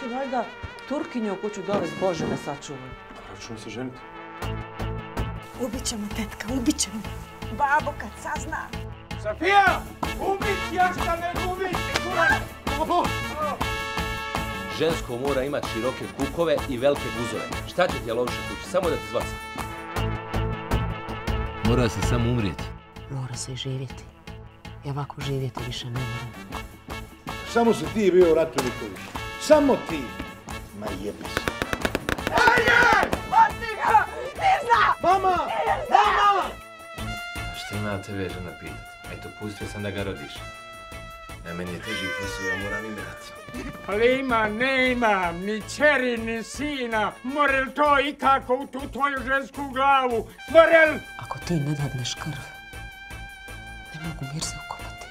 ti valjda Turkinju u kuću dovest, Bože me sačuvaj. Računam se ženiti. Ubit ćemo, tetka, ubit ćemo. Babo kad sazna. Safija! Ubit, ja šta ne ubit! Žensko mora imati široke kukove i velike guzove. Šta će ti Aloša kući? Samo da ti zvaca. Mora se samo umrijeti. Mora se i živjeti. I ovako živjeti više ne moram. Samo si ti bio u ratu Nikolić. Samo ti. Ma jebi se. Ajde! Pati ga! Nizna! Mama! Mama! Šta ima tebe žena pitat? Eto, pustio sam da ga rodiš. Na meni je teži posao, ja moram igrati. Ali ima, nema, ni čeri, ni sina. More li to ikako u tu tvoju žensku glavu? More li? Ako ti ne dadneš krv, ne mogu mir se ukopati.